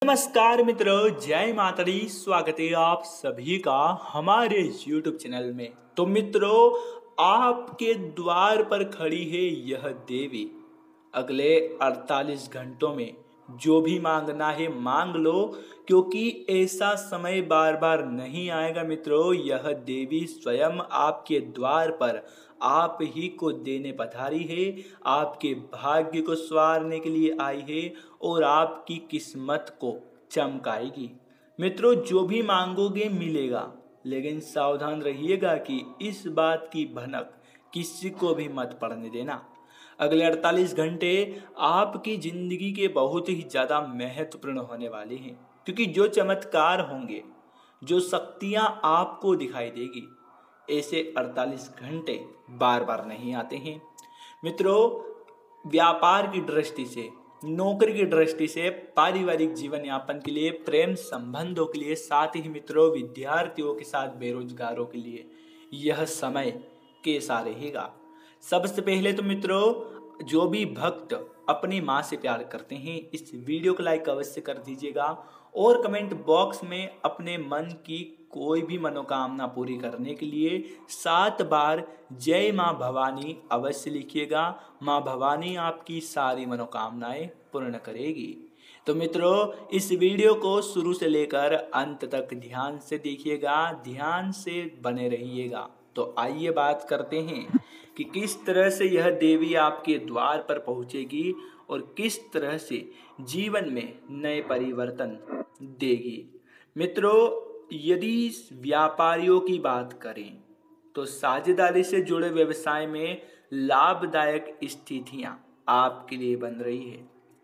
नमस्कार मित्रों, जय माता दी। स्वागत है आप सभी का हमारे YouTube चैनल में। तो मित्रों, आपके द्वार पर खड़ी है यह देवी। अगले 48 घंटों में जो भी मांगना है मांग लो, क्योंकि ऐसा समय बार बार नहीं आएगा मित्रों। यह देवी स्वयं आपके द्वार पर आप ही को देने पधारी है, आपके भाग्य को संवारने के लिए आई है और आपकी किस्मत को चमकाएगी। मित्रों, जो भी मांगोगे मिलेगा, लेकिन सावधान रहिएगा कि इस बात की भनक किसी को भी मत पड़ने देना। अगले 48 घंटे आपकी जिंदगी के बहुत ही ज़्यादा महत्वपूर्ण होने वाले हैं, क्योंकि जो चमत्कार होंगे, जो शक्तियाँ आपको दिखाई देगी, ऐसे 48 घंटे बार बार नहीं आते हैं। मित्रों, व्यापार की दृष्टि से, नौकरी की दृष्टि से, पारिवारिक जीवन यापन के लिए, प्रेम संबंधों के लिए, साथ ही मित्रों विद्यार्थियों के साथ बेरोजगारों के लिए यह समय कैसा रहेगा। सबसे पहले तो मित्रों, जो भी भक्त अपनी माँ से प्यार करते हैं, इस वीडियो को लाइक अवश्य कर दीजिएगा और कमेंट बॉक्स में अपने मन की कोई भी मनोकामना पूरी करने के लिए 7 बार जय माँ भवानी अवश्य लिखिएगा। माँ भवानी आपकी सारी मनोकामनाएं पूर्ण करेगी। तो मित्रों, इस वीडियो को शुरू से लेकर अंत तक ध्यान से देखिएगा, ध्यान से बने रहिएगा। तो आइए बात करते हैं कि किस तरह से यह देवी आपके द्वार पर पहुंचेगी और किस तरह से जीवन में नए परिवर्तन देगी। मित्रों, यदि व्यापारियों की बात करें तो साझेदारी से जुड़े व्यवसाय में लाभदायक स्थितियां आपके लिए बन रही है,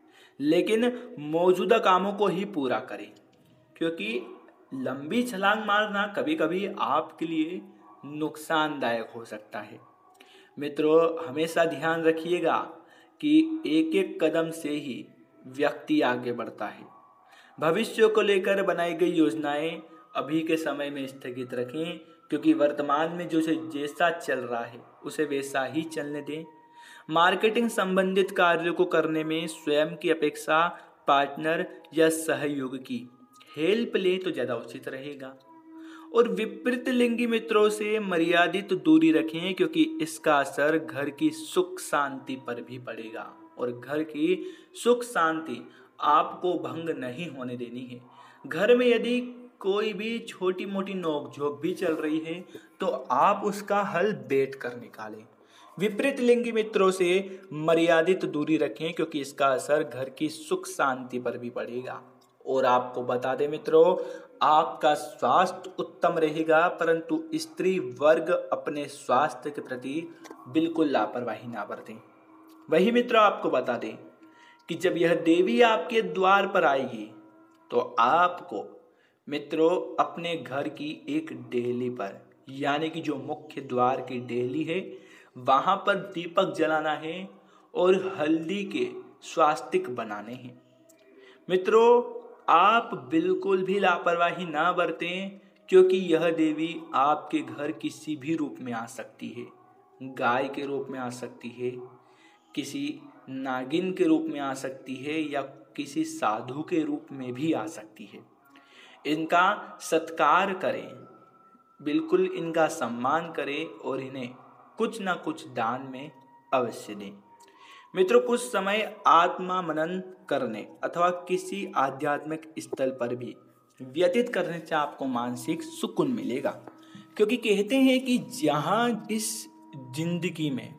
लेकिन मौजूदा कामों को ही पूरा करें, क्योंकि लंबी छलांग मारना कभी कभी आपके लिए नुकसानदायक हो सकता है। मित्रों, हमेशा ध्यान रखिएगा कि एक एक कदम से ही व्यक्ति आगे बढ़ता है। भविष्य को लेकर बनाई गई योजनाएं अभी के समय में स्थगित रखें, क्योंकि वर्तमान में जो जैसा चल रहा है उसे वैसा ही चलने दें। मार्केटिंग संबंधित कार्यों को करने में स्वयं की अपेक्षा पार्टनर या सहयोग की हेल्प ले तो ज़्यादा उचित रहेगा। और विपरीत लिंगी मित्रों से मर्यादित दूरी रखें, क्योंकि इसका असर घर की सुख शांति पर भी पड़ेगा और घर की सुख शांति आपको भंग नहीं होने देनी है। घर में यदि कोई भी छोटी मोटी नोकझोंक भी चल रही है तो आप उसका हल बैठ कर निकालें। विपरीत लिंगी मित्रों से मर्यादित दूरी रखें, क्योंकि इसका असर घर की सुख शांति पर भी पड़ेगा। और आपको बता दें मित्रों, आपका स्वास्थ्य उत्तम रहेगा, परंतु स्त्री वर्ग अपने स्वास्थ्य के प्रति बिल्कुल लापरवाही ना बरतें। वही मित्रों, आपको बता दें कि जब यह देवी आपके द्वार पर आएगी तो आपको मित्रों अपने घर की एक डेली पर, यानी कि जो मुख्य द्वार की डेली है, वहां पर दीपक जलाना है और हल्दी के स्वास्तिक बनाने हैं। मित्रों, आप बिल्कुल भी लापरवाही ना बरतें, क्योंकि यह देवी आपके घर किसी भी रूप में आ सकती है। गाय के रूप में आ सकती है, किसी नागिन के रूप में आ सकती है, या किसी साधु के रूप में भी आ सकती है। इनका सत्कार करें, बिल्कुल इनका सम्मान करें और इन्हें कुछ ना कुछ दान में अवश्य दें। मित्रों, कुछ समय आत्मा मनन करने अथवा किसी आध्यात्मिक स्थल पर भी व्यतीत करने से आपको मानसिक सुकून मिलेगा, क्योंकि कहते हैं कि जहाँ इस जिंदगी में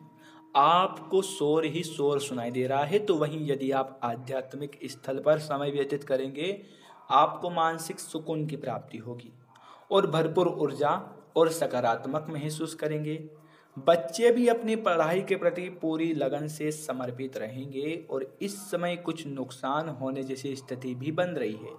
आपको शोर ही शोर सुनाई दे रहा है, तो वहीं यदि आप आध्यात्मिक स्थल पर समय व्यतीत करेंगे, आपको मानसिक सुकून की प्राप्ति होगी और भरपूर ऊर्जा और सकारात्मक महसूस करेंगे। बच्चे भी अपनी पढ़ाई के प्रति पूरी लगन से समर्पित रहेंगे और इस समय कुछ नुकसान होने जैसी स्थिति भी बन रही है।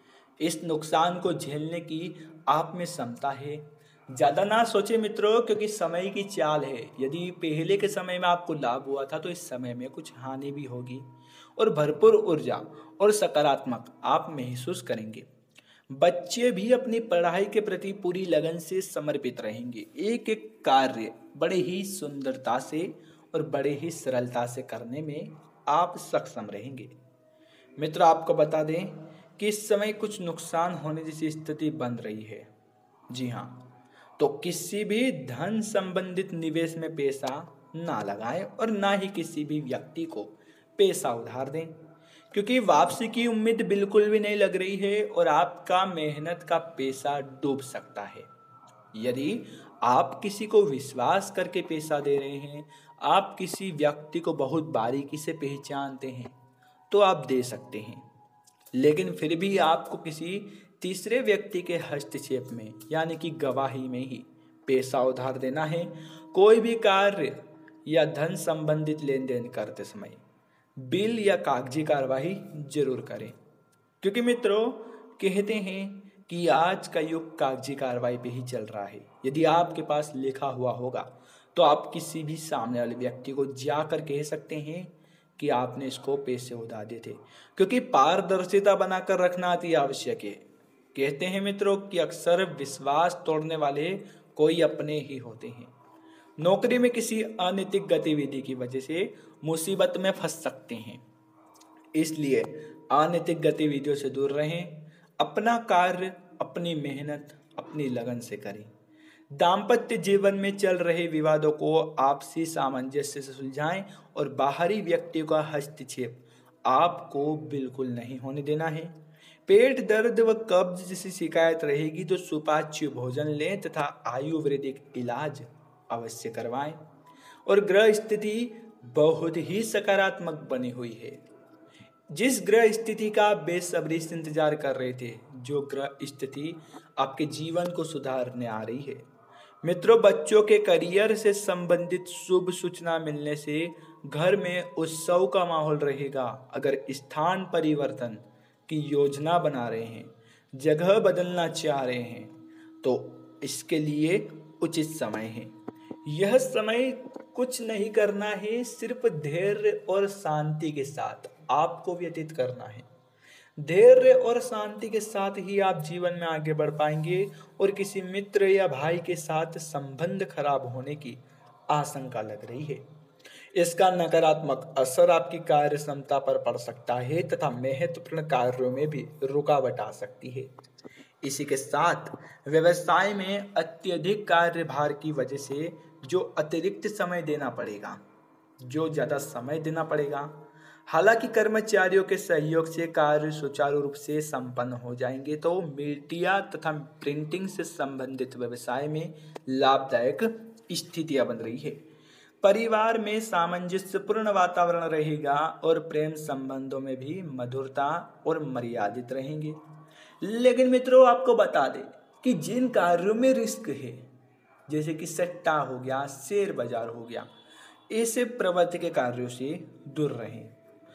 इस नुकसान को झेलने की आप में क्षमता है। ज़्यादा ना सोचे मित्रों, क्योंकि समय की चाल है। यदि पहले के समय में आपको लाभ हुआ था तो इस समय में कुछ हानि भी होगी और भरपूर ऊर्जा और सकारात्मक आप महसूस करेंगे। बच्चे भी अपनी पढ़ाई के प्रति पूरी लगन से समर्पित रहेंगे। एक एक कार्य बड़े ही सुंदरता से और बड़े ही सरलता से करने में आप सक्षम रहेंगे। मित्र, आपको बता दें कि इस समय कुछ नुकसान होने जैसी स्थिति बन रही है। जी हाँ, तो किसी भी धन संबंधित निवेश में पैसा ना लगाएं और ना ही किसी भी व्यक्ति को पैसा उधार दें, क्योंकि वापसी की उम्मीद बिल्कुल भी नहीं लग रही है और आपका मेहनत का पैसा डूब सकता है। यदि आप किसी को विश्वास करके पैसा दे रहे हैं, आप किसी व्यक्ति को बहुत बारीकी से पहचानते हैं, तो आप दे सकते हैं। लेकिन फिर भी आपको किसी तीसरे व्यक्ति के हस्तक्षेप में यानी कि गवाही में ही पैसा उधार देना है। कोई भी कार्य या धन संबंधित लेन देन करते समय बिल या कागजी कार्रवाई जरूर करें, क्योंकि मित्रों कहते हैं कि आज का युग कागजी कार्रवाई पे ही चल रहा है। यदि आपके पास लिखा हुआ होगा तो आप किसी भी सामने वाले व्यक्ति को जाकर कह सकते हैं कि आपने इसको पैसे उधार दिए थे, क्योंकि पारदर्शिता बनाकर रखना अति आवश्यक है। कहते हैं मित्रों कि अक्सर विश्वास तोड़ने वाले कोई अपने ही होते हैं। नौकरी में किसी अनैतिक गतिविधि की वजह से मुसीबत में फंस सकते हैं, इसलिए अनैतिक गतिविधियों से दूर रहें। अपना कार्य अपनी मेहनत अपनी लगन से करें। दाम्पत्य जीवन में चल रहे विवादों को आपसी सामंजस्य से सुलझाएं और बाहरी व्यक्तियों का हस्तक्षेप आपको बिल्कुल नहीं होने देना है। पेट दर्द व कब्ज जैसी शिकायत रहेगी तो सुपाच्य भोजन लें तथा आयुर्वेदिक इलाज अवश्य करवाएं। और ग्रह स्थिति बहुत ही सकारात्मक बनी हुई है। जिस ग्रह स्थिति का आप बेसब्री से इंतजार कर रहे थे, जो ग्रह स्थिति आपके जीवन को सुधारने आ रही है। मित्रों, बच्चों के करियर से संबंधित शुभ सूचना मिलने से घर में उत्सव का माहौल रहेगा। अगर स्थान परिवर्तन की योजना बना रहे हैं, जगह बदलना चाह रहे हैं, तो इसके लिए उचित समय है। यह समय कुछ नहीं करना है, सिर्फ धैर्य और शांति के साथ आपको व्यतीत करना है। धैर्य और शांति के साथ ही आप जीवन में आगे बढ़ पाएंगे और किसी मित्र या भाई के साथ संबंध खराब होने की आशंका लग रही है। इसका नकारात्मक असर आपकी कार्य क्षमता पर पड़ सकता है तथा महत्वपूर्ण कार्यों में भी रुकावट आ सकती है। इसी के साथ व्यवसाय में अत्यधिक कार्यभार की वजह से जो अतिरिक्त समय देना पड़ेगा, जो ज़्यादा समय देना पड़ेगा। हालांकि कर्मचारियों के सहयोग से कार्य सुचारू रूप से संपन्न हो जाएंगे, तो मीडिया तथा प्रिंटिंग से संबंधित व्यवसाय में लाभदायक स्थितियां बन रही है। परिवार में सामंजस्यपूर्ण वातावरण रहेगा और प्रेम संबंधों में भी मधुरता और मर्यादित रहेंगे। लेकिन मित्रों, आपको बता दें कि जिन कार्यों में रिस्क है, जैसे कि सट्टा हो गया, शेयर बाजार हो गया, ऐसे प्रवृत्ति के कार्यों से दूर रहें।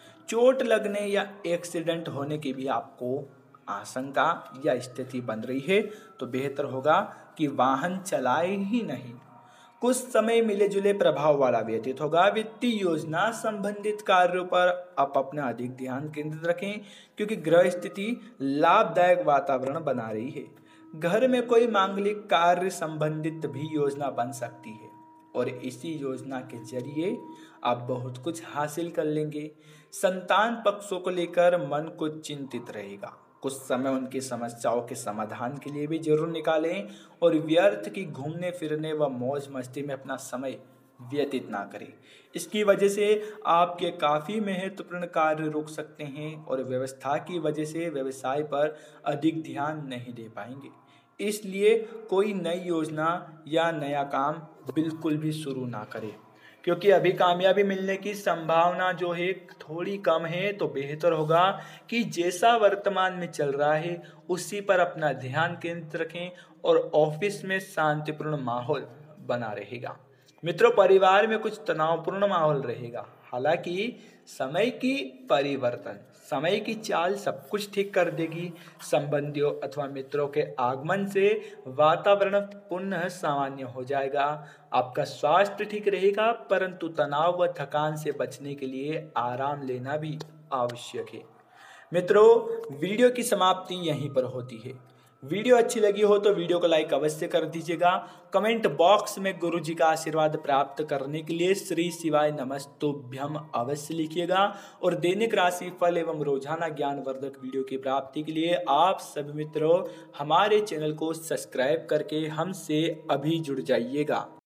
चोट लगने या एक्सीडेंट होने की भी आपको आशंका या स्थिति बन रही है, तो बेहतर होगा कि वाहन चलाए ही नहीं। कुछ समय मिले जुले प्रभाव वाला व्यतीत होगा। वित्तीय योजना संबंधित कार्यों पर आप अपना अधिक ध्यान केंद्रित रखें, क्योंकि ग्रह स्थिति लाभदायक वातावरण बना रही है। घर में कोई मांगलिक कार्य संबंधित भी योजना बन सकती है और इसी योजना के जरिए आप बहुत कुछ हासिल कर लेंगे। संतान पक्षों को लेकर मन को चिंतित रहेगा। कुछ समय उनकी समस्याओं के समाधान के लिए भी जरूर निकालें और व्यर्थ की घूमने फिरने व मौज मस्ती में अपना समय व्यतीत ना करें। इसकी वजह से आपके काफ़ी महत्वपूर्ण कार्य रुक सकते हैं और व्यवस्था की वजह से व्यवसाय पर अधिक ध्यान नहीं दे पाएंगे। इसलिए कोई नई योजना या नया काम बिल्कुल भी शुरू ना करें, क्योंकि अभी कामयाबी मिलने की संभावना जो है थोड़ी कम है। तो बेहतर होगा कि जैसा वर्तमान में चल रहा है उसी पर अपना ध्यान केंद्रित रखें और ऑफिस में शांतिपूर्ण माहौल बना रहेगा। मित्रों, परिवार में कुछ तनावपूर्ण माहौल रहेगा। हालांकि समय की परिवर्तन, समय की चाल सब कुछ ठीक कर देगी। संबंधियों अथवा मित्रों के आगमन से वातावरण पुनः सामान्य हो जाएगा। आपका स्वास्थ्य ठीक रहेगा, परंतु तनाव व थकान से बचने के लिए आराम लेना भी आवश्यक है। मित्रों, वीडियो की समाप्ति यहीं पर होती है। वीडियो अच्छी लगी हो तो वीडियो को लाइक अवश्य कर दीजिएगा। कमेंट बॉक्स में गुरु जी का आशीर्वाद प्राप्त करने के लिए श्री शिवाय नमस्तुभ्यम अवश्य लिखिएगा। और दैनिक राशि फल एवं रोजाना ज्ञानवर्धक वीडियो की प्राप्ति के लिए आप सभी मित्रों हमारे चैनल को सब्सक्राइब करके हमसे अभी जुड़ जाइएगा।